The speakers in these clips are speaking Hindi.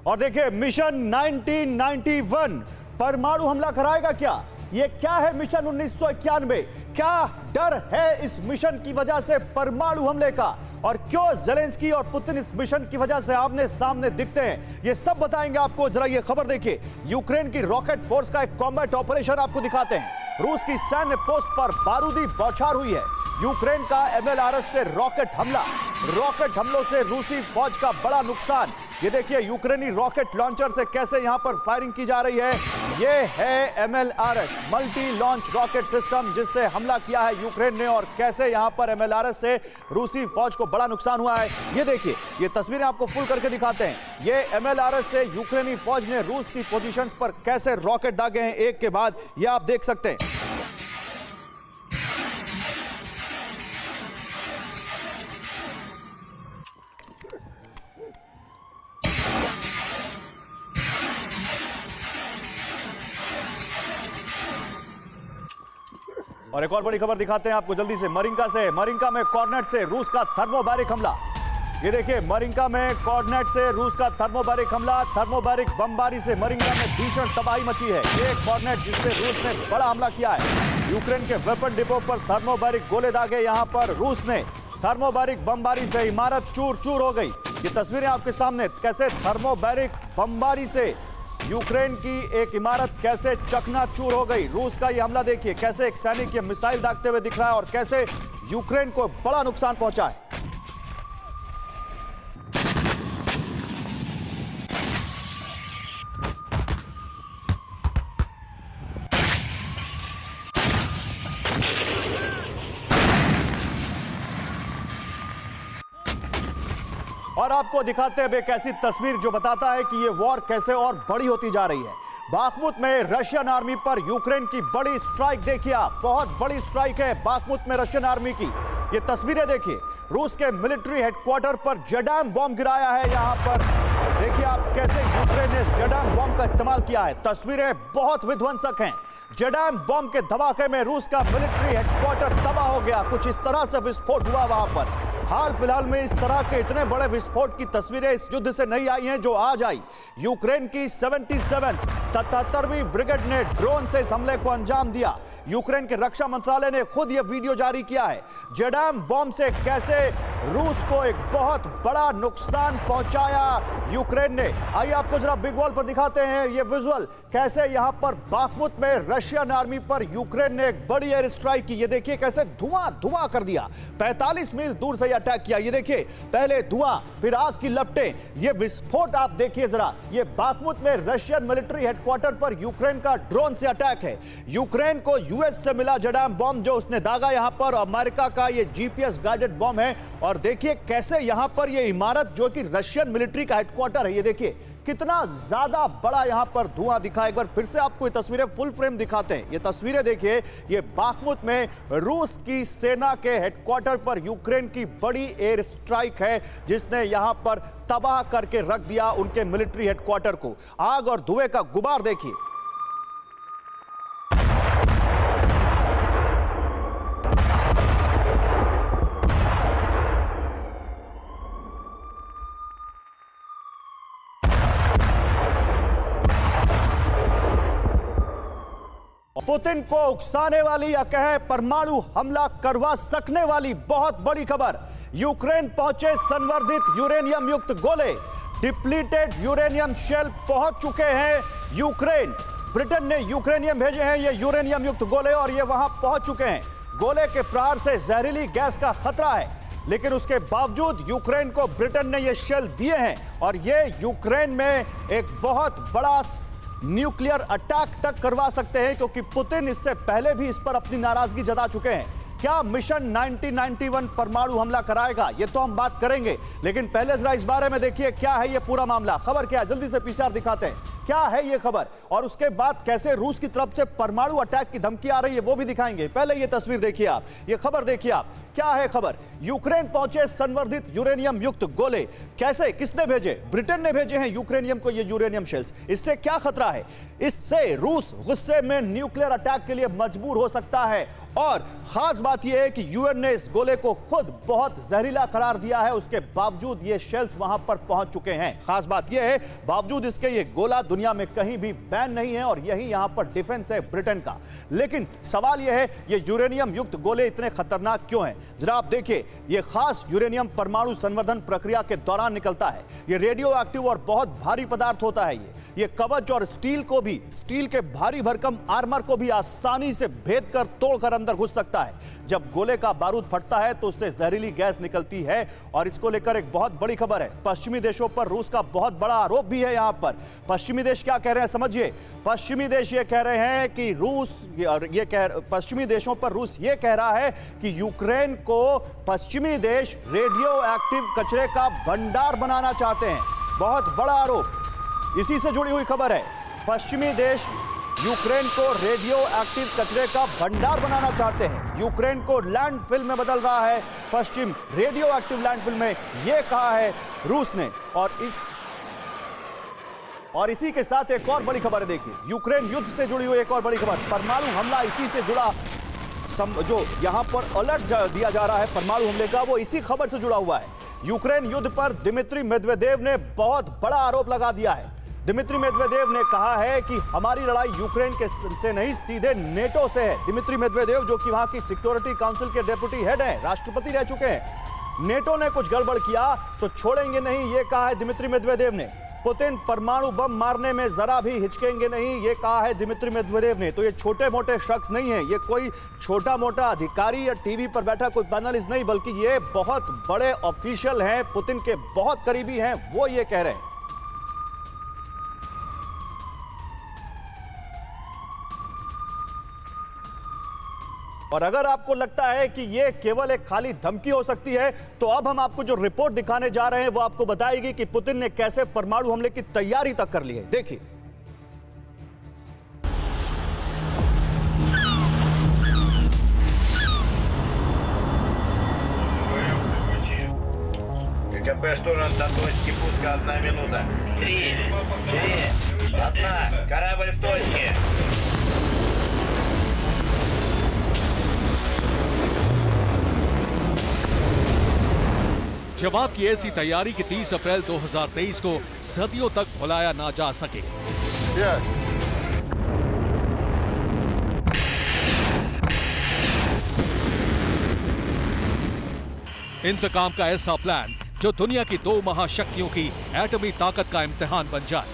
और देखिए मिशन 1991 परमाणु हमला कराएगा क्या? ये क्या है मिशन 1991? क्या डर है इस मिशन की वजह से परमाणु हमले का? और क्यों ज़ेलेंस्की और पुतिन इस मिशन की वजह से आमने सामने दिखते हैं, ये सब बताएंगे आपको। जरा ये खबर देखिए, यूक्रेन की रॉकेट फोर्स का एक कॉम्बैट ऑपरेशन आपको दिखाते हैं। रूस की सैन्य पोस्ट पर बारूदी बौछार हुई है। यूक्रेन का MLRS से रॉकेट हमलों से रूसी फौज का बड़ा नुकसान। ये देखिए यूक्रेनी रॉकेट लॉन्चर से कैसे यहां पर फायरिंग की जा रही है। ये है MLRS multi launch rocket system जिससे हमला किया है यूक्रेन ने, और कैसे यहां पर MLRS से रूसी फौज को बड़ा नुकसान हुआ है। ये देखिए, ये तस्वीरें आपको फुल करके दिखाते हैं। ये MLRS से यूक्रेनी फौज ने रूस की पोजीशंस पर कैसे रॉकेट दागे हैं एक के बाद, ये आप देख सकते हैं। और एक और बड़ी खबर दिखाते हैं आपको जल्दी से। मरिंका में कॉर्नेट से रूस का थर्मोबैरिक हमला। ये देखिए मरिंका में कॉर्नेट से रूस का थर्मोबैरिक हमला। थर्मोबैरिक बमबारी से मरिंका में भीषण तबाही मची है। ये कॉर्नेट जिससे रूस ने बड़ा हमला किया है। यूक्रेन के वेपन डिपो पर थर्मोबैरिक गोले दागे। यहां पर रूस ने थर्मोबैरिक बमबारी से इमारत चूर चूर हो गई। ये तस्वीरें आपके सामने, कैसे थर्मोबैरिक बमबारी से यूक्रेन की एक इमारत कैसे चकनाचूर हो गई। रूस का यह हमला देखिए, कैसे एक सैनिक ये मिसाइल दागते हुए दिख रहा है और कैसे यूक्रेन को बड़ा नुकसान पहुंचा है। और आपको दिखाते हैं एक ऐसी तस्वीर जो बताता है कि ये वॉर कैसे और बड़ी होती जा रही है। बाखमुत में रशियन आर्मी पर यूक्रेन की बड़ी स्ट्राइक देखिए आप, बहुत बड़ी स्ट्राइक है बाखमुत में रशियन आर्मी की। ये तस्वीरें देखिए, रूस के मिलिट्री हेडक्वार्टर पर जेडाम बॉम्ब गिराया है। यहां पर देखिए आप कैसे यूक्रेन ने जेडाम बॉम्ब का इस्तेमाल किया है। तस्वीरें बहुत विध्वंसक हैं। जेडाम बॉम्ब के धमाके में रूस का मिलिट्री हेडक्वार्टर तबाह हो गया। कुछ इस तरह से विस्फोट हुआ वहां पर। हाल फिलहाल में इस तरह के इतने बड़े विस्फोट की तस्वीरें इस युद्ध से नहीं आई हैं जो आज आई। यूक्रेन की 77वीं ब्रिगेड ने ड्रोन से इस हमले को अंजाम दिया। यूक्रेन के रक्षा मंत्रालय ने खुद यह वीडियो जारी किया है। जेडाम बॉम्ब से कैसे रूस को एक बहुत बड़ा नुकसान पहुंचाया यूक्रेन ने। आइए आपको जरा बिग वॉल पर दिखाते हैं ये विजुअल, कैसे यहां पर बाखमुत में रशियन आर्मी पर यूक्रेन ने एक बड़ी एयर स्ट्राइक की। ये देखिए कैसे धुआं धुआं कर दिया, 45 मील दूर से अटैक किया। ये देखिए पहले धुआं फिर आग की लपटें, ये विस्फोट आप देखिए जरा। ये बाखमुत में रशियन मिलिट्री हेडक्वार्टर पर यूक्रेन का ड्रोन से अटैक है। यूक्रेन को यूएस से मिला जेडाम बॉम्ब जो उसने दागा यहां पर, अमेरिका का ये जीपीएस गाइडेड बॉम्ब है। और देखिए कैसे यहां पर ये इमारत जो कि रशियन मिलिट्री का हेडक्वार्टर है, ये देखिए कितना ज्यादा बड़ा यहां पर धुआं दिखा। एक बार फिर से आपको ये तस्वीरें फुल फ्रेम दिखाते हैं। ये तस्वीरें देखिए, ये बाखमुत में रूस की सेना के हेडक्वार्टर पर यूक्रेन की बड़ी एयर स्ट्राइक है जिसने यहां पर तबाह करके रख दिया उनके मिलिट्री हेडक्वार्टर को। आग और धुएं का गुबार देखिए। पुतिन को उकसाने वाली या कहे परमाणु हमला करवा सकने वाली बहुत बड़ी खबर। यूक्रेन पहुंचे संवर्धित यूरेनियम युक्त गोले। डिप्लीटेड यूरेनियम शेल पहुंच चुके हैं यूक्रेन। ब्रिटेन ने यूक्रेनियम भेजे हैं ये यूरेनियम युक्त गोले और ये वहां पहुंच चुके हैं। गोले के प्रहार से जहरीली गैस का खतरा है, लेकिन उसके बावजूद यूक्रेन को ब्रिटेन ने ये शेल दिए हैं और ये यूक्रेन में एक बहुत बड़ा न्यूक्लियर अटैक तक करवा सकते हैं, क्योंकि पुतिन इससे पहले भी इस पर अपनी नाराजगी जता चुके हैं। क्या मिशन 1991 परमाणु हमला कराएगा, ये तो हम बात करेंगे, लेकिन पहले जरा इस बारे में देखिए क्या है ये पूरा मामला। खबर क्या है, जल्दी से पीसीआर दिखाते हैं क्या है ये खबर, और उसके बाद कैसे रूस की तरफ से परमाणु अटैक की धमकी आ रही है वो भी दिखाएंगे। पहले ये तस्वीर देखिए आप, ये खबर देखिए आप, क्या है खबर। यूक्रेन पहुंचे संवर्धित यूरेनियम युक्त गोले। कैसे, किसने भेजे? ब्रिटेन ने भेजे हैं यूक्रेनियम को ये यूरेनियम शेल्स। इससे क्या खतरा है? इससे रूस गुस्से में न्यूक्लियर अटैक के लिए मजबूर हो सकता है और खास बात यह है कि यूएन ने इस गोले को खुद बहुत जहरीला करार दिया है, उसके बावजूद ये शेल्स वहां पर पहुंच चुके हैं। खास बात यह है, बावजूद इसके ये गोला दुनिया में कहीं भी बैन नहीं है और यही यहां पर डिफेंस है ब्रिटेन का। लेकिन सवाल यह है, ये यूरेनियम युक्त गोले इतने खतरनाक क्यों हैं? जरा आप देखिए, ये खास यूरेनियम परमाणु संवर्धन प्रक्रिया के दौरान निकलता है। ये रेडियो एक्टिव और बहुत भारी पदार्थ होता है। ये कवच और स्टील के भारी भरकम आर्मर को भी आसानी से भेद कर तोड़कर अंदर घुस सकता है। जब गोले का बारूद फटता है तो उससे जहरीली गैस निकलती है और इसको लेकर एक बहुत बड़ी खबर है। पश्चिमी देशों पर रूस का बहुत बड़ा आरोप भी है। यहां पर पश्चिमी देश क्या कह रहे हैं समझिए। पश्चिमी देश ये कह रहे हैं कि पश्चिमी देशों पर रूस ये कह रहा है कि यूक्रेन को पश्चिमी देश रेडियो एक्टिव कचरे का भंडार बनाना चाहते हैं। बहुत बड़ा आरोप, इसी से जुड़ी हुई खबर है। पश्चिमी देश यूक्रेन को रेडियो एक्टिव कचरे का भंडार बनाना चाहते हैं। यूक्रेन को लैंडफिल में बदल रहा है पश्चिम, रेडियो एक्टिव लैंडफिल में, यह कहा है रूस ने। और इसी के साथ एक और बड़ी खबर है, देखिए यूक्रेन युद्ध से जुड़ी हुई एक और बड़ी खबर। परमाणु हमला इसी से जुड़ा, जो यहां पर अलर्ट दिया जा रहा है परमाणु हमले का, वो इसी खबर से जुड़ा हुआ है। यूक्रेन युद्ध पर दिमित्री मेदवेदेव ने बहुत बड़ा आरोप लगा दिया है। दिमित्री मेदवेदेव ने कहा है कि हमारी लड़ाई यूक्रेन से नहीं, सीधे नेटो से है। दिमित्री मेदवेदेव जो कि वहां की सिक्योरिटी काउंसिल के डेप्यूटी हेड हैं, राष्ट्रपति रह चुके हैं। नेटो ने कुछ गड़बड़ किया तो छोड़ेंगे नहीं, यह कहा है दिमित्री मेदवेदेव ने। पुतिन परमाणु बम मारने में जरा भी हिचकेंगे नहीं, यह कहा है दिमित्री मेदवेदेव ने। तो ये छोटे मोटे शख्स नहीं है, ये कोई छोटा मोटा अधिकारी या टीवी पर बैठा कोई पैनलिस्ट नहीं, बल्कि ये बहुत बड़े ऑफिशियल हैं, पुतिन के बहुत करीबी हैं, वो ये कह रहे हैं। और अगर आपको लगता है कि यह केवल एक खाली धमकी हो सकती है, तो अब हम आपको जो रिपोर्ट दिखाने जा रहे हैं वो आपको बताएगी कि पुतिन ने कैसे परमाणु हमले की तैयारी तक कर ली है। देखिए, КП штурм до точки пуска 1 минута. 3, 2, 1. Корабль в точке. जवाब की ऐसी तैयारी कि 30 अप्रैल 2023 को सदियों तक भुलाया ना जा सके। इंतकाम का ऐसा प्लान जो दुनिया की 2 महाशक्तियों की एटमी ताकत का इम्तिहान बन जाए।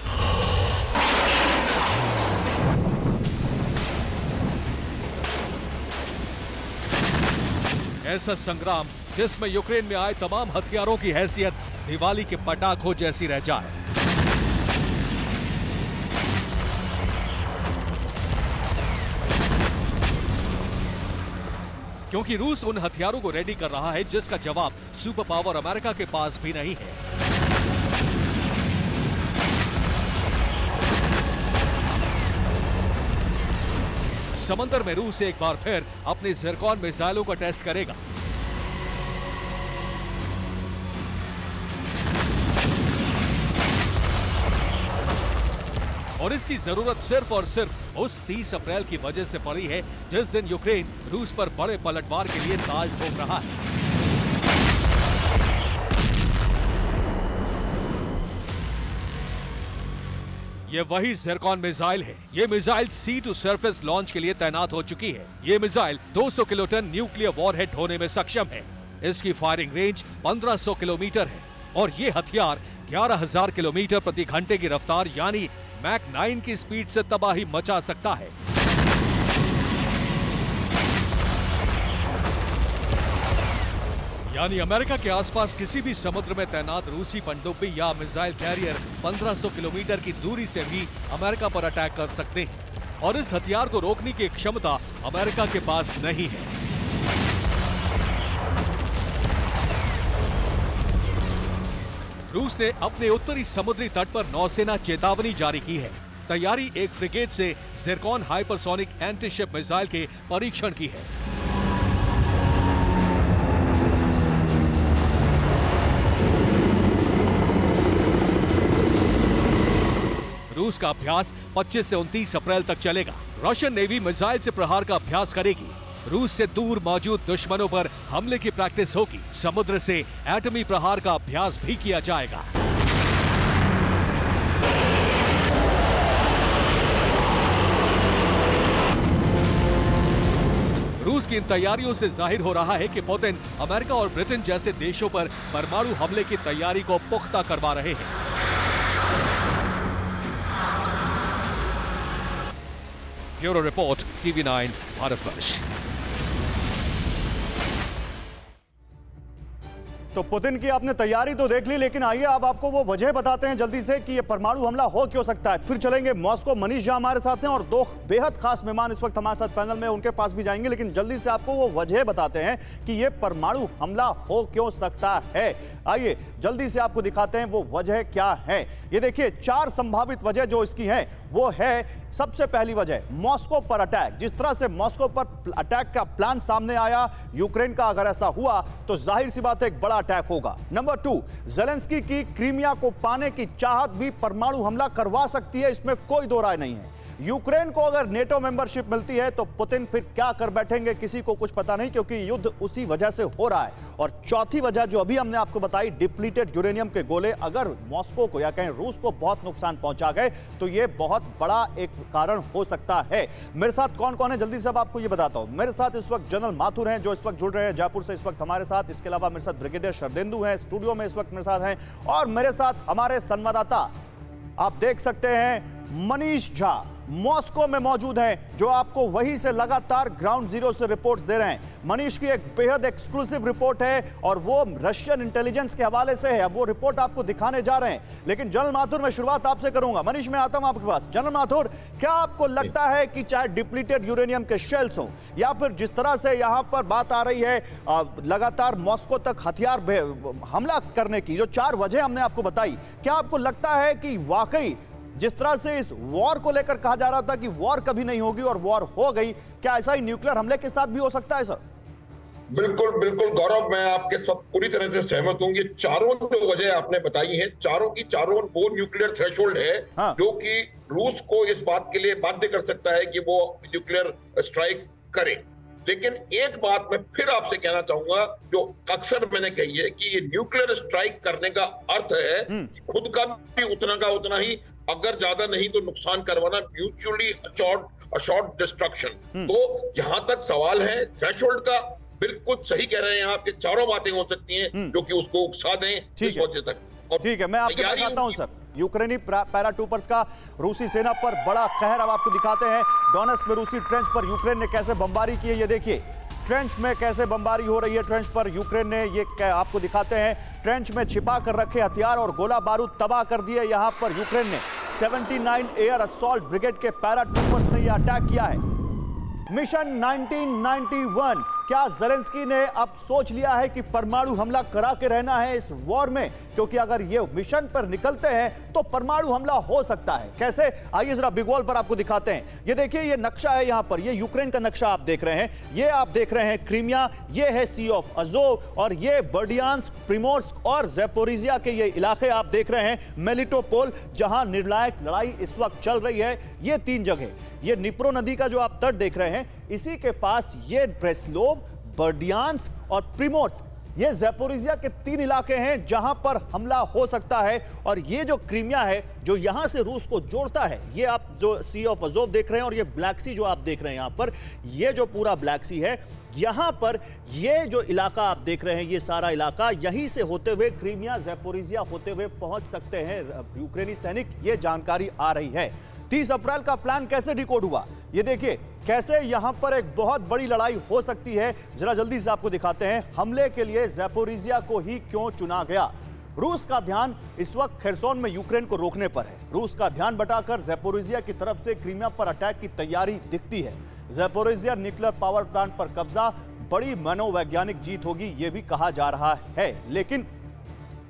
ऐसा संग्राम जिसमें यूक्रेन में आए तमाम हथियारों की हैसियत दिवाली के पटाखों जैसी रह जाए। क्योंकि रूस उन हथियारों को रेडी कर रहा है जिसका जवाब सुपर पावर अमेरिका के पास भी नहीं है। समंदर में रूस एक बार फिर अपने ज़िरकॉन मिसाइलों का टेस्ट करेगा। और इसकी जरूरत सिर्फ और सिर्फ उस 30 अप्रैल की वजह से पड़ी है जिस दिन यूक्रेन रूस पर बड़े पलटवार के लिए ताल ठोक रहा है। ये वही ज़िरकॉन मिसाइल है। ये missile sea to surface launch के लिए तैनात हो चुकी है। ये मिसाइल 200 किलोटन न्यूक्लियर वॉरहेड ढोने में सक्षम है। इसकी फायरिंग रेंज 1500 किलोमीटर है और ये हथियार 11,000 किलोमीटर प्रति घंटे की रफ्तार यानी मैक 9 की स्पीड से तबाही मचा सकता है। यानी अमेरिका के आसपास किसी भी समुद्र में तैनात रूसी पनडुब्बी या मिसाइल कैरियर 1500 किलोमीटर की दूरी से भी अमेरिका पर अटैक कर सकते हैं और इस हथियार को रोकने की क्षमता अमेरिका के पास नहीं है। रूस ने अपने उत्तरी समुद्री तट पर नौसेना चेतावनी जारी की है। तैयारी एक फ्रिगेट से ज़िरकॉन हाइपरसोनिक एंटीशिप मिसाइल के परीक्षण की है। रूस का अभ्यास 25 से 29 अप्रैल तक चलेगा। रशियन नेवी मिसाइल से प्रहार का अभ्यास करेगी। रूस से दूर मौजूद दुश्मनों पर हमले की प्रैक्टिस होगी। समुद्र से एटमी प्रहार का अभ्यास भी किया जाएगा। रूस की इन तैयारियों से जाहिर हो रहा है कि पुतिन अमेरिका और ब्रिटेन जैसे देशों पर परमाणु हमले की तैयारी को पुख्ता करवा रहे हैं। Bureau report, TV9 Bharatvarsh. तो पुतिन की आपने तैयारी तो देख ली, लेकिन आइए अब आपको वो वजह बताते हैं जल्दी से कि ये परमाणु हमला हो क्यों सकता है। फिर चलेंगे मॉस्को। मनीष झा हमारे साथ हैं और दो बेहद खास मेहमान इस वक्त हमारे साथ पैनल में, उनके पास भी जाएंगे, लेकिन जल्दी से आपको वो वजह बताते हैं कि ये परमाणु हमला हो क्यों सकता है। आइए जल्दी से आपको दिखाते हैं वो वजह क्या है। ये देखिए 4 संभावित वजह जो इसकी हैं वो है, सबसे पहली वजह मॉस्को पर अटैक। जिस तरह से मॉस्को पर अटैक का प्लान सामने आया यूक्रेन का, अगर ऐसा हुआ तो जाहिर सी बात है एक बड़ा अटैक होगा। नंबर 2, ज़ेलेंस्की की क्रीमिया को पाने की चाहत भी परमाणु हमला करवा सकती है, इसमें कोई दो राय नहीं है। यूक्रेन को अगर नेटो मेंबरशिप मिलती है तो पुतिन फिर क्या कर बैठेंगे किसी को कुछ पता नहीं, क्योंकि युद्ध उसी वजह से हो रहा है। और चौथी वजह जो अभी हमने आपको बताई, डिप्लीटेड यूरेनियम के गोले अगर मॉस्को को या कहीं रूस को बहुत नुकसान पहुंचा गए तो यह बहुत बड़ा एक कारण हो सकता है। मेरे साथ कौन कौन है जल्दी से अब आपको ये बताता हूं। मेरे साथ इस वक्त जनरल माथुर हैं जो इस वक्त जुड़ रहे हैं जयपुर से इस वक्त हमारे साथ। इसके अलावा मेरे साथ ब्रिगेडियर शरदेंदु हैं स्टूडियो में इस वक्त मेरे साथ हैं, और मेरे साथ हमारे संवाददाता आप देख सकते हैं मनीष झा मॉस्को में मौजूद हैं, जो आपको वहीं से लगातार ग्राउंड जीरो से रिपोर्ट्स दे रहे हैं। मनीष की एक बेहद एक्सक्लूसिव रिपोर्ट है और वो रशियन इंटेलिजेंस के हवाले से है। अब वो रिपोर्ट आपको दिखाने जा रहे हैं, लेकिन जनरल माथुर मैं शुरुआत आपसे करूंगा। मनीष मैं आता हूं आपके पास। जनरल माथुर, क्या आपको लगता है कि चाहे डिप्लीटेड यूरेनियम के शेल्स हो या फिर जिस तरह से यहां पर बात आ रही है लगातार मॉस्को तक हथियार हमला करने की, जो 4 वजह हमने आपको बताई, क्या आपको लगता है कि वाकई जिस तरह से इस वॉर को लेकर कहा जा रहा था कि वॉर कभी नहीं होगी और वॉर हो गई, क्या ऐसा ही न्यूक्लियर हमले के साथ भी हो सकता है सर? बिल्कुल बिल्कुल गौरव, मैं आपके साथ पूरी तरह से सहमत हूँ। ये चारों जो वजह आपने बताई है, चारों की चारों वो न्यूक्लियर थ्रेशोल्ड है। हाँ। जो कि रूस को इस बात के लिए बाध्य कर सकता है कि वो न्यूक्लियर स्ट्राइक करे। लेकिन एक बात मैं फिर आपसे कहना चाहूंगा, जो अक्सर मैंने कही है कि ये न्यूक्लियर स्ट्राइक करने का अर्थ है कि खुद का भी उतना का उतना ही, अगर ज्यादा नहीं तो नुकसान करवाना, म्यूचुअली अशॉर्ड डिस्ट्रक्शन। तो जहां तक सवाल है थ्रेशोल्ड का, बिल्कुल सही कह रहे हैं आप, ये चारों बातें हो सकती हैं जो कि उसको उकसा दें इस वजह तक। और ठीक है, मैं आपके पास आता हूं सर। यूक्रेनी पैराट्रूपर्स का रूसी सेना पर बड़ा कहर अब आपको दिखाते हैं। डोनेट्स्क में रूसी ट्रेंच पर यूक्रेन ने कैसे बमबारी की है, ये देखिए ट्रेंच में कैसे बमबारी हो रही है। ट्रेंच पर यूक्रेन ने, ये आपको दिखाते हैं, ट्रेंच में छिपा कर रखे हथियार और गोला बारूद तबाह कर दिए। यहां पर यूक्रेन ने 79 एयर असॉल्ट ब्रिगेड के पैराट्रूपर्स ने यह अटैक किया है। मिशन 1991, क्या ज़ेलेंस्की ने अब सोच लिया है कि परमाणु हमला करा के रहना है इस वॉर में? क्योंकि अगर ये मिशन पर निकलते हैं तो परमाणु हमला हो सकता है। कैसे, आइए जरा बिग वॉल पर आपको दिखाते हैं। ये देखिए, ये नक्शा है यहां पर, ये यूक्रेन का नक्शा आप देख रहे हैं। ये आप देख रहे हैं क्रीमिया, ये है सी ऑफ अज़ोव, और ये बर्डियांस्क, प्रिमोर्स्क और ज़ैपोरिजिया के ये इलाके आप देख रहे हैं। मेलिटोपोल, जहां निर्णायक लड़ाई इस वक्त चल रही है, ये 3 जगह। ये निप्रो नदी का जो आप तट देख रहे हैं, इसी के पास ये ब्रेस्लोव, बर्डियांस्क और प्रिमोर्स्क, ये ज़ैपोरिजिया के 3 इलाके हैं जहां पर हमला हो सकता है। और ये जो क्रीमिया है जो यहां से रूस को जोड़ता है, ये आप जो सी ऑफ अज़ोव देख रहे हैं, और ये ब्लैक सी जो आप देख रहे हैं यहां पर, ये जो पूरा ब्लैक सी है, यहां पर ये जो इलाका आप देख रहे हैं, ये सारा इलाका, यहीं से होते हुए क्रीमिया, ज़ैपोरिजिया होते हुए पहुंच सकते हैं यूक्रेनी सैनिक, ये जानकारी आ रही है। 30 अप्रैल का प्लान कैसे डिकोड हुआ, ये देखिए कैसे यहां पर एक बहुत बड़ी लड़ाई हो सकती है। जरा जल्दी से आपको दिखाते हैं। हमले के लिए ज़ैपोरिजिया को ही क्यों चुना गया? रूस का ध्यान इस वक्त खेरसोन में यूक्रेन को रोकने पर है। रूस का ध्यान बटाकर ज़ैपोरिजिया की तरफ से क्रीमिया पर अटैक की तैयारी दिखती है। ज़ैपोरिजिया न्यूक्लियर पावर प्लांट पर कब्जा बड़ी मनोवैज्ञानिक जीत होगी, यह भी कहा जा रहा है। लेकिन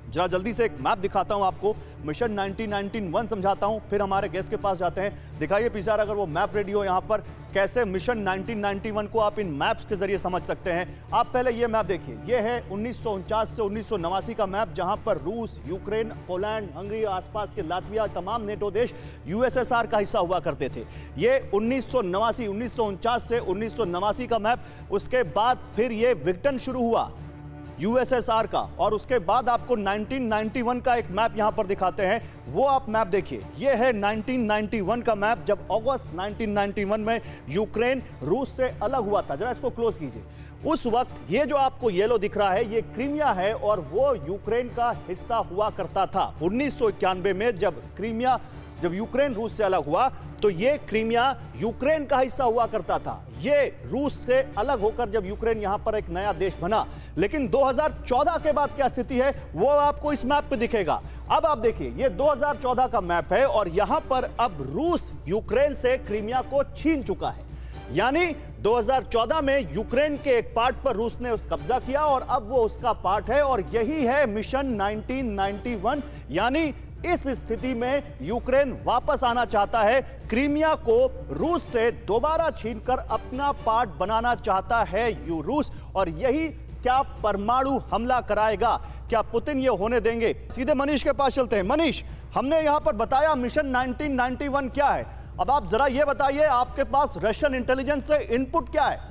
जरा जल्दी से एक मैप दिखाता हूं आपको, मिशन 1991 समझाता हूं, फिर हमारे गेस्ट के पास जाते हैं। दिखाइए पीसीआर अगर वो मैप रेडी हो यहां पर, कैसे मिशन 1991 को आप इन मैप्स के जरिए समझ सकते हैं। आप पहले ये मैप देखिए, ये है 1949 से 1989 का मैप, जहां पर रूस, यूक्रेन, पोलैंड, हंगरी, आसपास के लातविया, तमाम नेटो देश यूएसएसआर का हिस्सा हुआ करते थे। ये 1949 से 1989 का मैप। उसके बाद फिर ये विघटन शुरू हुआ यूएसएसआर का, और उसके बाद आपको 1991 का एक मैप यहां पर दिखाते हैं। वो आप मैप देखिए, ये है 1991 का मैप, जब अगस्त 1991 में यूक्रेन रूस से अलग हुआ था। जरा इसको क्लोज कीजिए। उस वक्त ये जो आपको येलो दिख रहा है, ये क्रीमिया है और वो यूक्रेन का हिस्सा हुआ करता था। 1991 में जब यूक्रेन रूस से अलग हुआ तो ये क्रीमिया यूक्रेन का हिस्सा हुआ करता था। ये रूस से अलग होकर जब यूक्रेन यहां पर एक नया देश बना। लेकिन 2014 के बाद क्या स्थिति है वो आपको इस मैप पे दिखेगा। अब आप देखिए, ये 2014 का मैप है और यहां पर अब रूस यूक्रेन से क्रीमिया को छीन चुका है। यानी 2014 में यूक्रेन के एक पार्ट पर रूस ने उस कब्जा किया और अब वो उसका पार्ट है, और यही है मिशन 1991। यानी इस स्थिति में यूक्रेन वापस आना चाहता है, क्रीमिया को रूस से दोबारा छीनकर अपना पार्ट बनाना चाहता है रूस। और यही क्या परमाणु हमला कराएगा? क्या पुतिन ये होने देंगे? सीधे मनीष के पास चलते हैं। मनीष, हमने यहां पर बताया मिशन 1991 क्या है, अब आप जरा ये बताइए आपके पास रशियन इंटेलिजेंस से इनपुट क्या है?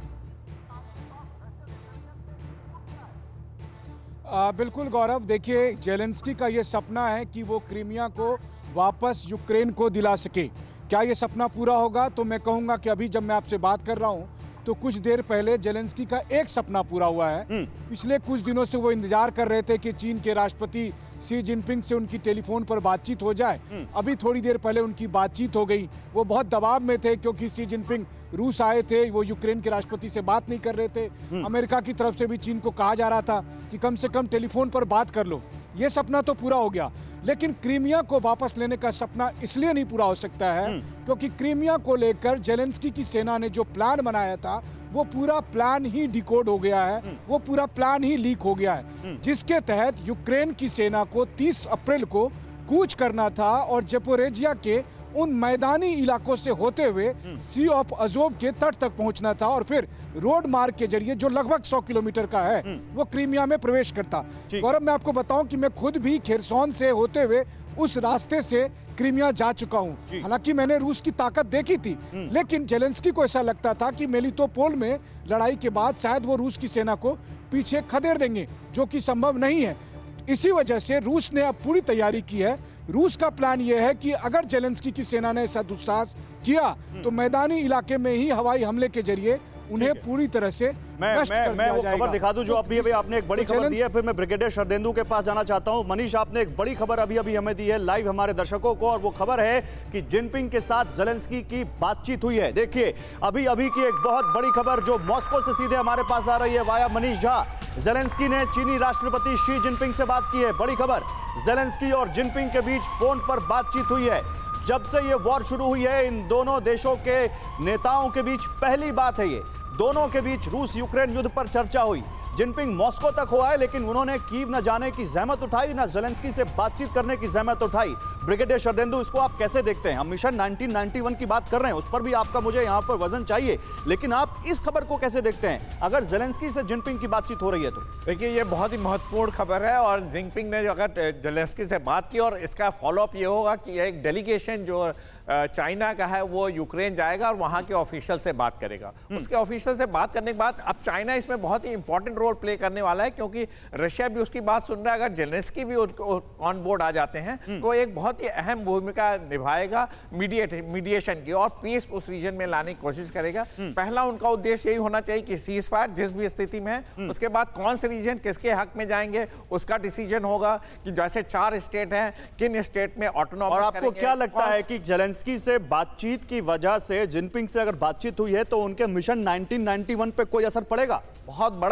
बिल्कुल गौरव, देखिए जेलेंस्की का ये सपना है कि वो क्रीमिया को वापस यूक्रेन को दिला सके। क्या ये सपना पूरा होगा? तो मैं कहूँगा कि अभी जब मैं आपसे बात कर रहा हूँ तो कुछ देर पहले जेलेंस्की का एक सपना पूरा हुआ है। पिछले कुछ दिनों से वो इंतजार कर रहे थे कि चीन के राष्ट्रपति शी जिनपिंग से उनकी टेलीफोन पर बातचीत हो जाए। अभी थोड़ी देर पहले उनकी बातचीत हो गई। वो बहुत दबाव में थे क्योंकि शी जिनपिंग रूस आए थे, वो यूक्रेन के राष्ट्रपति से बात नहीं कर रहे थे। अमेरिका की तरफ से भी चीन को कहा जा रहा था कि कम से कम टेलीफोन पर बात कर लो। ये सपना तो पूरा हो गया, लेकिन क्रीमिया को वापस लेने का सपना इसलिए नहीं पूरा हो सकता है क्योंकि क्रीमिया को लेकर जेलेंस्की की सेना ने जो प्लान बनाया था वो पूरा प्लान ही डिकोड हो गया है, वो पूरा प्लान ही लीक हो गया है, जिसके तहत यूक्रेन की सेना को 30 अप्रैल को कूच करना था और ज़पोरिजिया के उन मैदानी इलाकों से होते हुए सी ऑफ अजोव के तट तक पहुंचना था और फिर रोड मार्ग के जरिए, जो लगभग 100 किलोमीटर का है, वो क्रीमिया में प्रवेश करता। गौरव, मैं आपको बताऊं कि मैं खुद भी खेरसोन से होते हुए उस रास्ते से क्रीमिया जा चुका हूं। हालांकि मैंने रूस की ताकत देखी थी, लेकिन जेलेंस्की को ऐसा लगता था कि मेलिटोपोल में लड़ाई के बाद शायद वो रूस की सेना को पीछे खदेड़ देंगे, जो कि संभव नहीं है। इसी वजह से रूस ने अब पूरी तैयारी की है। रूस का प्लान यह है कि अगर जेलेंस्की की सेना ने ऐसा दुस्साहस किया तो मैदानी इलाके में ही हवाई हमले के जरिए उन्हें पूरी तरह से मैं वो खबर दिखा दूं जो अभी आपने एक बड़ी खबर दी है, फिर मैं ब्रिगेडियर शरदेंदु के पास जाना चाहता हूं। मनीष, आपने एक बड़ी खबर अभी हमें दी है लाइव हमारे दर्शकों को, और वो खबर है कि जिनपिंग के साथ जेलेंस्की की बातचीत हुई है। देखिए अभी की एक बहुत बड़ी खबर जो मॉस्को से सीधे हमारे पास आ रही है वाया मनीष झा। जेलेंस्की ने चीनी राष्ट्रपति शी जिनपिंग से बात की है। बड़ी खबर, जेलेंस्की और जिनपिंग के बीच फोन पर बातचीत हुई है। जब से ये वॉर शुरू हुई है, इन दोनों देशों के नेताओं के बीच पहली बात है ये। दोनों के बीच रूस यूक्रेन युद्ध पर चर्चा हुई। जिनपिंग मॉस्को तक हुआ है, लेकिन उन्होंने कीव न जाने की जहमत उठाई, न जेलेंस्की से बातचीत करने की जहमत उठाई। ब्रिगेडियर शरदेंदु, इसको आप कैसे देखते हैं? हम मिशन 1991 की बात कर रहे हैं, उस पर भी आपका मुझे यहाँ पर वजन चाहिए, लेकिन आप इस खबर को कैसे देखते हैं अगर जेलेंस्की से जिनपिंग की बातचीत हो रही है तो? देखिए, ये बहुत ही महत्वपूर्ण खबर है और जिनपिंग ने अगर जेलेंस्की से बात की, और इसका फॉलोअप ये होगा कि एक डेलीगेशन जो चाइना का है वो यूक्रेन जाएगा और वहाँ के ऑफिशियल से बात करेगा। उसके ऑफिशियल से बात करने के बाद अब चाइना इसमें बहुत ही इंपॉर्टेंट रोल प्ले करने वाला है, क्योंकि रशिया भी उसकी बात सुन रहा है। अगर जेलेंस्की भी ऑन बोर्ड आ जाते हैं तो एक बहुत ही अहम भूमिका निभाएगा मीडिएशन की, और पीस उस रीजन में लाने की कोशिश करेगा। पहला उनका उद्देश्य यही होना चाहिए कि सीज फायर जिस भी स्थिति में है, उसके बाद कौन से रीजन किसके हक में जाएंगे उसका डिसीजन होगा कि जैसे 4 स्टेट हैं, किन स्टेट में ऑटोनॉमस। और आपको क्या लगता है कि जेलेंस्की से बातचीत की वजह से जिनपिंग से अगर बातचीत हुई है तो उनके मिशन 1991 पे कोई असर पड़ेगा? बहुत बड़ा असर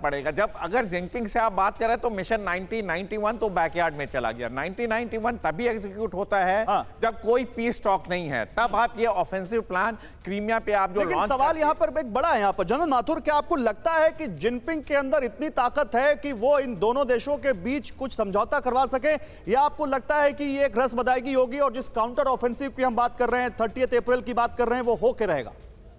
पड़ेगा। जब अगर जिनपिंग से आप बात करें तो मिशन 1991 तो बैकयार्ड में चला गया। 1991 तभी एग्जीक्यूट होता है जब कोई पीस टॉक नहीं है, तब आप ये ऑफेंसिव प्लान क्रीमिया पे आप जो लॉन्च। सवाल यहाँ पर एक बड़ा है यहाँ पर जनरल माथुर, क्या आपको लगता है कि जिनपिंग के अंदर इतनी ताकत है कि वो इन दोनों देशों के बीच कुछ समझौता करवा सके, या आपको लगता है कि ये एक रस बदायगी होगी और जिस काउंटर ऑफेंसिव की हम बात कर रहे हैं, 30 अप्रैल की बात कर रहे हैं, वो होके रहेगा?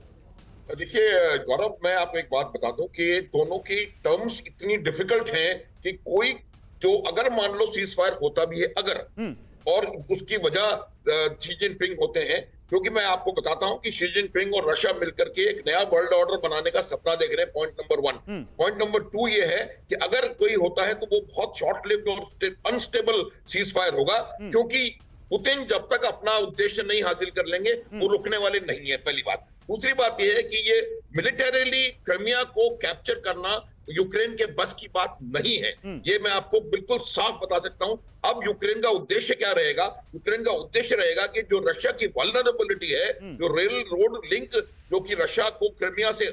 देखिए गौरव, मैं आपको एक बात बता दूं कि दोनों की टर्म्स इतनी डिफिकल्ट हैं कि कोई जो अगर मान लो सीज फायर होता भी है अगर, और उसकी वजह शी जिनपिंग होते हैं, क्योंकि मैं आपको बताता हूं कि शी जिनपिंग और रशिया मिलकर के एक नया वर्ल्ड ऑर्डर बनाने का सपना देख रहे हैं। Point number 1। पॉइंट नंबर 2 ये है कि अगर कोई होता है तो वो बहुत शॉर्ट लिव्ड और अनस्टेबल सीज फायर होगा, क्योंकि पुतिन जब तक अपना उद्देश्य नहीं हासिल कर लेंगे वो रुकने वाले नहीं है, पहली बात। दूसरी बात यह है कि ये मिलिटरीली क्रीमिया को कैप्चर करना यूक्रेन के बस की बात नहीं है, ये मैं आपको बिल्कुल साफ बता सकता हूं। अब यूक्रेन का उद्देश्य क्या रहेगा? यूक्रेन का उद्देश्य रहेगा कि जो रशिया की वल्नरेबिलिटी है, जो रेल रोड लिंक जो कि रशिया को क्रीमिया से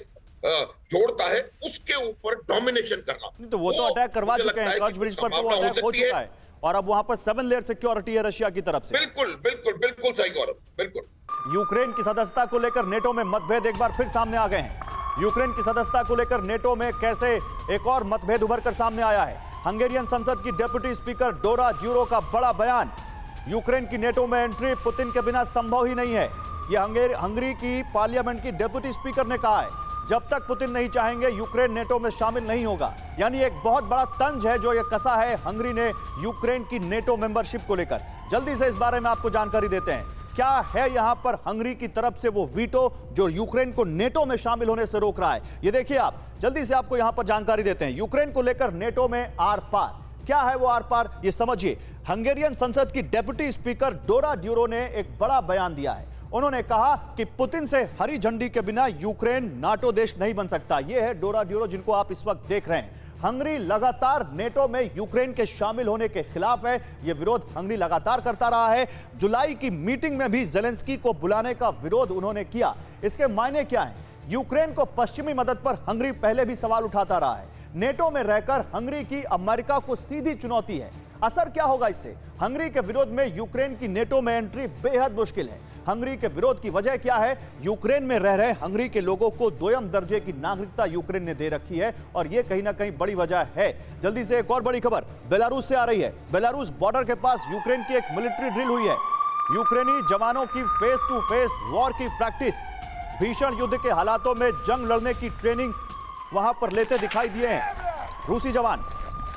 जोड़ता है, उसके ऊपर डोमिनेशन करना। तो वो तो अटैक करवा चुके हैं, कर्ज ब्रिज पर तो वो अटैक हो चुका है और अब वहां पर 7 लेयर सिक्योरिटी है रशिया की तरफ से। बिल्कुल बिल्कुल बिल्कुल सही गौरव, बिल्कुल। यूक्रेन की सदस्यता को लेकर नेटो में मतभेद एक बार फिर सामने आ गए हैं। यूक्रेन की सदस्यता को लेकर नेटो में कैसे एक और मतभेद उभर कर सामने आया है। हंगेरियन संसद की डेप्यूटी स्पीकर डोरा ज्यूरो का बड़ा बयान, यूक्रेन की नेटो में एंट्री पुतिन के बिना संभव ही नहीं है। यह हंगरी की पार्लियामेंट की डेप्यूटी स्पीकर ने कहा है, जब तक पुतिन नहीं चाहेंगे यूक्रेन नेटो में शामिल नहीं होगा। यानी एक बहुत बड़ा तंज है जो ये कसा है हंगरी ने यूक्रेन की नेटो मेंबरशिप को लेकर। जल्दी से इस बारे में आपको जानकारी देते हैं, क्या है यहां पर हंगरी की तरफ से वो वीटो जो यूक्रेन को नेटो में शामिल होने से रोक रहा है। ये देखिए आप, जल्दी से आपको यहां पर जानकारी देते हैं। यूक्रेन को लेकर नेटो में आर पार, क्या है वो आर पार, ये समझिए। हंगेरियन संसद की डेप्यूटी स्पीकर डोरा ज्यूरो ने एक बड़ा बयान दिया है। उन्होंने कहा कि पुतिन से हरी झंडी के बिना यूक्रेन नाटो देश नहीं बन सकता। यह है डोरा ज्यूरो जिनको आप इस वक्त देख रहे हैं। हंगरी लगातार नेटो में यूक्रेन के शामिल होने के खिलाफ है। यह विरोध हंगरी लगातार करता रहा है। जुलाई की मीटिंग में भी जेलेंस्की को बुलाने का विरोध उन्होंने किया। इसके मायने क्या है? यूक्रेन को पश्चिमी मदद पर हंगरी पहले भी सवाल उठाता रहा है। नेटो में रहकर हंगरी की अमेरिका को सीधी चुनौती है। असर क्या होगा इससे? हंगरी के विरोध में यूक्रेन की नेटो में एंट्री बेहद मुश्किल है। हंगरी के विरोध की वजह क्या है? यूक्रेन में रह रहे हंगरी के लोगों को 2ym दर्जे की नागरिकता यूक्रेन ने दे रखी है और यह कहीं ना कहीं बड़ी वजह है। जल्दी से एक और बड़ी खबर बेलारूस से आ रही है। बेलारूस बॉर्डर के पास यूक्रेन की एक मिलिट्री ड्रिल हुई है। यूक्रेनी जवानों की फेस टू फेस वॉर की प्रैक्टिस, भीषण युद्ध के हालातों में जंग लड़ने की ट्रेनिंग वहां पर लेते दिखाई दिए हैं रूसी जवान,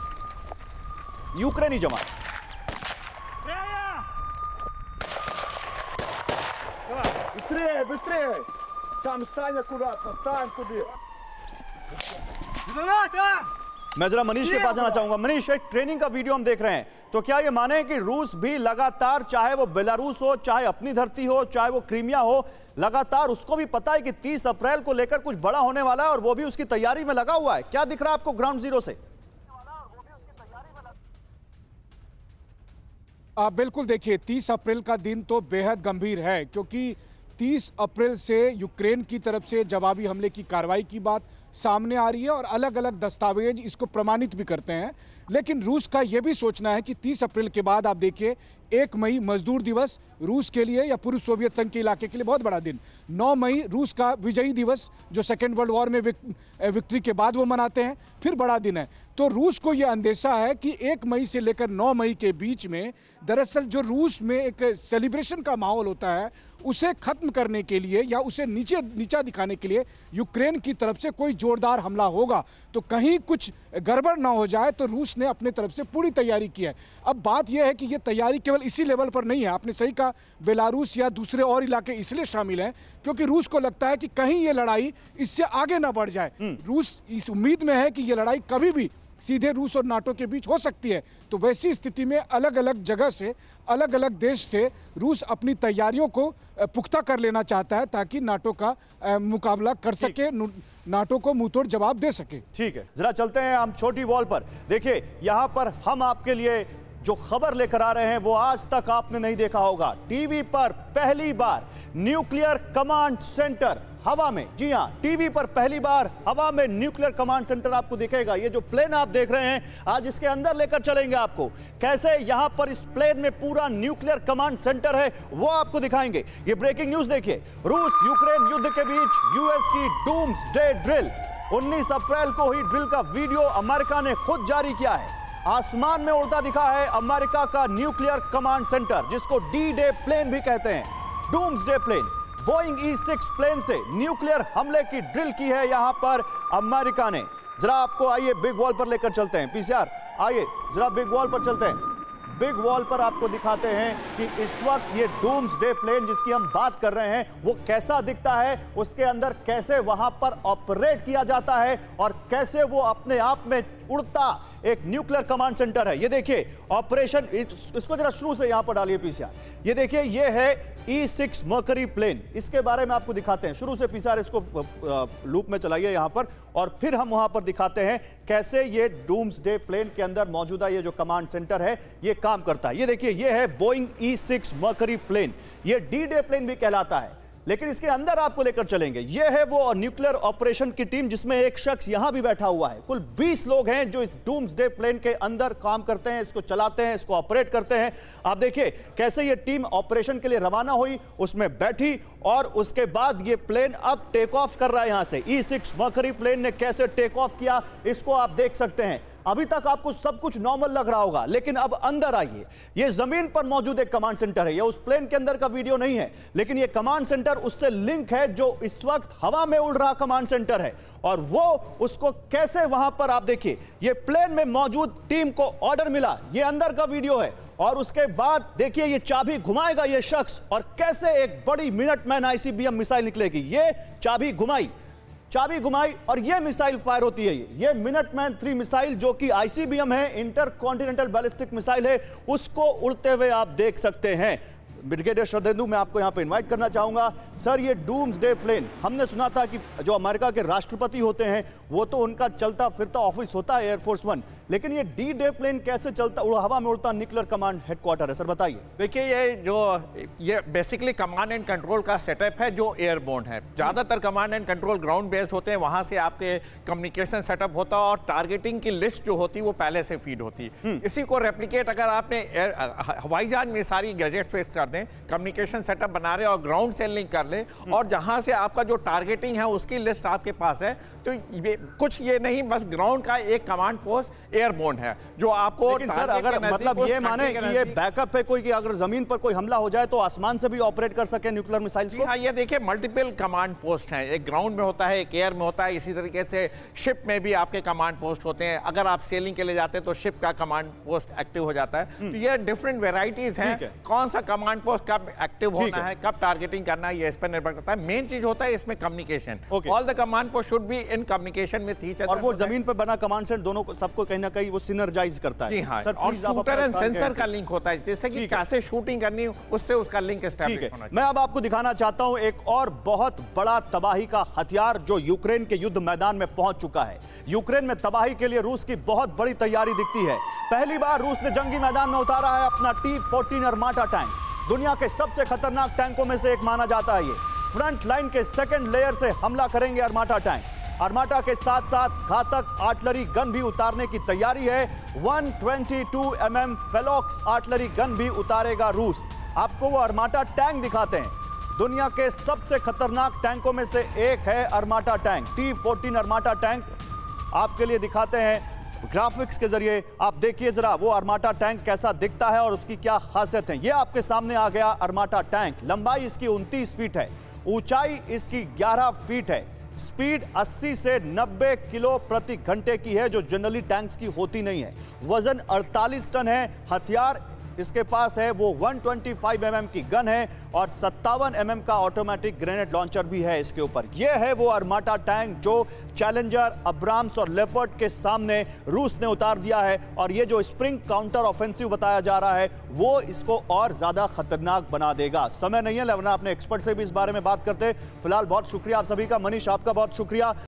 यूक्रेनी जवान। Быстрее, быстрее! Там стань аккуратно, стань туди. मैं जरा मनीष के पास जाना चाहूंगा। मनीष, एक ट्रेनिंग का वीडियो हम देख रहे हैं, तो क्या ये माने कि रूस भी लगातार, चाहे वो बेलारूस हो, चाहे अपनी धरती हो, चाहे वो क्रीमिया हो, लगातार उसको भी पता है कि 30 अप्रैल को लेकर कुछ बड़ा होने वाला है और वो भी उसकी तैयारी में लगा हुआ है? क्या दिख रहा है आपको ग्राउंड जीरो से? बिल्कुल, देखिए 30 अप्रैल का दिन तो बेहद गंभीर है, क्योंकि 30 अप्रैल से यूक्रेन की तरफ से जवाबी हमले की कार्रवाई की बात सामने आ रही है और अलग अलग दस्तावेज इसको प्रमाणित भी करते हैं। लेकिन रूस का यह भी सोचना है कि 30 अप्रैल के बाद आप देखिए 1 मई मजदूर दिवस रूस के लिए या पूर्व सोवियत संघ के इलाके के लिए बहुत बड़ा दिन। 9 मई रूस का विजयी दिवस जो सेकेंड वर्ल्ड वॉर में विक्ट्री के बाद वो मनाते हैं, फिर बड़ा दिन है। तो रूस को यह अंदेशा है कि 1 मई से लेकर 9 मई के बीच में दरअसल जो रूस में एक सेलिब्रेशन का माहौल होता है उसे खत्म करने के लिए या उसे नीचा दिखाने के लिए यूक्रेन की तरफ से कोई जोरदार हमला होगा तो कहीं कुछ गड़बड़ ना हो जाए, तो रूस ने अपने तरफ से पूरी तैयारी की है। अब बात यह है कि यह तैयारी केवल इसी लेवल पर नहीं है। आपने सही कहा, बेलारूस या दूसरे और इलाके इसलिए शामिल हैं क्योंकि रूस को लगता है कि कहीं ये लड़ाई इससे आगे ना बढ़ जाए। रूस इस उम्मीद में है कि ये लड़ाई कभी भी सीधे रूस और नाटो के बीच हो सकती है। तो वैसी स्थिति में अलग अलग जगह से, अलग अलग देश से रूस अपनी तैयारियों को पुख्ता कर लेना चाहता है ताकि नाटो का मुकाबला कर सके, नाटो को मुंहतोड़ जवाब दे सके। ठीक है, जरा चलते हैं हम छोटी वॉल पर। देखिए यहां पर हम आपके लिए जो खबर लेकर आ रहे हैं वो आज तक आपने नहीं देखा होगा। टीवी पर पहली बार न्यूक्लियर कमांड सेंटर हवा में, जी हां, टीवी पर पहली बार हवा में न्यूक्लियर कमांड सेंटर आपको दिखेगा। ये जो प्लेन आप देख रहे हैं, आज इसके अंदर लेकर चलेंगे आपको, कैसे यहां पर इस प्लेन में पूरा न्यूक्लियर कमांड सेंटर है वो आपको दिखाएंगे। ये ब्रेकिंग न्यूज देखिए, रूस यूक्रेन युद्ध के बीच यूएस की डूम्सडे ड्रिल, 19 अप्रैल को हुई ड्रिल का वीडियो अमेरिका ने खुद जारी किया है। आसमान में उड़ता दिखा है अमेरिका का न्यूक्लियर कमांड सेंटर, जिसको डी-डे प्लेन भी कहते हैं। Doomsday plane, Boeing E-6 plane से न्यूक्लियर हमले की ड्रिल की है यहां पर अमेरिका ने। जरा आपको आइए बिग वॉल पर लेकर चलते हैं। पीसीआर आइए जरा बिग वॉल पर चलते हैं। बिग वॉल पर आपको दिखाते हैं कि इस वक्त ये डूम्सडे प्लेन जिसकी हम बात कर रहे हैं वो कैसा दिखता है, उसके अंदर कैसे वहां पर ऑपरेट किया जाता है और कैसे वो अपने आप में उड़ता एक न्यूक्लियर कमांड सेंटर है। ये देखिए ऑपरेशन, इसको जरा शुरू से यहां पर डालिए पीसीआर। ये देखिए ये है E-6 मर्करी प्लेन, इसके बारे में आपको दिखाते हैं शुरू से। पीसीआर इसको लूप में चलाइए यहां पर, और फिर हम वहां पर दिखाते हैं कैसे ये डूम्सडे प्लेन के अंदर मौजूदा ये जो कमांड सेंटर है ये काम करता है। ये देखिए ये है बोइंग E-6 मर्करी प्लेन, ये डी-डे प्लेन भी कहलाता है, लेकिन इसके अंदर आपको लेकर चलेंगे। यह है वो न्यूक्लियर ऑपरेशन की टीम जिसमें एक शख्स यहां भी बैठा हुआ है। कुल 20 लोग हैं जो इस डूम्सडे प्लेन के अंदर काम करते हैं, इसको चलाते हैं, इसको ऑपरेट करते हैं। आप देखिए कैसे ये टीम ऑपरेशन के लिए रवाना हुई, उसमें बैठी और उसके बाद ये प्लेन अब टेक ऑफ कर रहा है यहां से। E-6 मर्करी प्लेन ने कैसे टेक ऑफ किया इसको आप देख सकते हैं। अभी तक आपको सब कुछ नॉर्मल लग रहा होगा, लेकिन अब अंदर आइए। ये जमीन पर मौजूद एक कमांड सेंटर है, ये उस प्लेन के अंदर का वीडियो नहीं है, लेकिन ये कमांड सेंटर उससे लिंक है जो इस वक्त हवा में उड़ रहा कमांड सेंटर है। और वो उसको कैसे वहां पर आप देखिए, ये प्लेन में मौजूद टीम को ऑर्डर मिला, ये अंदर का वीडियो है। और उसके बाद देखिए ये चाबी घुमाएगा ये शख्स और कैसे एक बड़ी मिनटमैन ICBM मिसाइल निकलेगी। ये चाबी घुमाई और ये मिसाइल फायर होती है। ये मिनटमैन 3 मिसाइल जो कि ICBM है, इंटर कॉन्टिनेंटल बैलिस्टिक मिसाइल है, उसको उड़ते हुए आप देख सकते हैं। ब्रिगेडियर श्रद्धेंदु, मैं आपको यहां पे इनवाइट करना चाहूंगा। सर, ये डूम्सडे प्लेन, हमने सुना था कि जो अमेरिका के राष्ट्रपति होते हैं वो तो उनका चलता फिरता ऑफिस होता है एयरफोर्स 1, लेकिन ये डी-डे प्लेन कैसे चलता, हवा में उड़ता न्यूक्लियर कमांड हेडक्वार्टर है? सर बताइए। देखिए ये बेसिकली कमांड एंड कंट्रोल का सेटअप है जो एयरबोर्न है। ज्यादातर command and control ground based होते हैं, वहां से आपके कम्युनिकेशन सेटअप होता है और टारगेटिंग की लिस्ट जो होती है वो पहले से फीड होती है। इसी को रेप्लिकेट अगर आपने हवाई जहाज में सारी गैजेट फिक्स कर दें, कम्युनिकेशन सेटअप बना रहे और ग्राउंड से लिंक कर ले और जहां से आपका जो टारगेटिंग है उसकी लिस्ट आपके पास है, तो ये नहीं बस ग्राउंड का एक कमांड पोस्ट एयरबोर्न है जो आपको। सर अगर मतलब ये माने कि ये बैकअप है कोई, कि अगर जमीन पर कोई हमला हो जाए तो आसमान से भी ऑपरेट कर सके न्यूक्लियर मिसाइल्स को? हाँ, ये देखिए मल्टीपल कमांड पोस्ट हैं, एक ग्राउंड में होता है, एक एयर में होता है, इसी तरीके से शिप में भी आपके कमांड पोस्ट होते हैं। अगर आप सेलिंग के लिए जाते हैं तो शिप का कमांड पोस्ट एक्टिव हो जाता है। तो ये डिफरेंट वेराइटीज हैं, कौन सा कमांड पोस्ट कब एक्टिव होना है, कब टारगेटिंग करना है, ये इस पर निर्भर करता है। मेन चीज होता है इसमें communication. All the command post should be in communication with each other. और वो जमीन पर बना कमांड सेंटर दोनों को, सबको कहीं ना कहीं वो सिनर्जाइज करता है। जी हाँ, और शूटर एंड सेंसर का लिंक होता है, जैसे कि कैसे शूटिंग करनी है उससे उसका लिंक एस्टैब्लिश होना चाहिए। मैं अब आपको दिखाना चाहता हूं एक और बहुत बड़ा तबाही का हथियार जो यूक्रेन के युद्ध मैदान में पहुंच चुका है। यूक्रेन में तबाही के लिए रूस की बहुत बड़ी तैयारी दिखती है। पहली बार रूस ने जंगी मैदान में उतारा है अपना T-14 अर्माटा टैंक। दुनिया के सबसे खतरनाक टैंकों में से एक माना जाता है ये। फ्रंट लाइन के सेकंड लेयर से हमला करेंगे अर्माटा टैंक। अर्माटा के साथ साथ घातक आर्टिलरी गन भी उतारने की तैयारी है। 122 mm फेलोक्स आर्टिलरी गन भी उतारेगा रूस। आपको वो अर्माटा टैंक दिखाते हैं। दुनिया के सबसे खतरनाक टैंकों में से एक है अर्माटा टैंक। T-14 अर्माटा टैंक आपके लिए दिखाते हैं ग्राफिक्स के जरिए। आप देखिए जरा वो अर्माटा टैंक कैसा दिखता है और उसकी क्या खासियत है। ये आपके सामने आ गया अर्माटा टैंक। लंबाई इसकी 29 फीट है, ऊंचाई इसकी 11 फीट है, स्पीड 80 से 90 किलो प्रति घंटे की है जो जनरली टैंक्स की होती नहीं है। वजन 48 टन है। हथियार इसके पास है वो 125 mm की गन है और 57 mm का ऑटोमेटिक ग्रेनेड लॉन्चर भी है इसके ऊपर। यह है वो अर्माटा टैंक जो चैलेंजर, अब्राम्स और लेपर्ड के सामने रूस ने उतार दिया है। और ये जो स्प्रिंग काउंटर ऑफेंसिव बताया जा रहा है वो इसको और ज्यादा खतरनाक बना देगा। समय नहीं है, वरना अपने एक्सपर्ट से भी इस बारे में बात करते। फिलहाल बहुत शुक्रिया आप सभी का। मनीष, आपका बहुत शुक्रिया।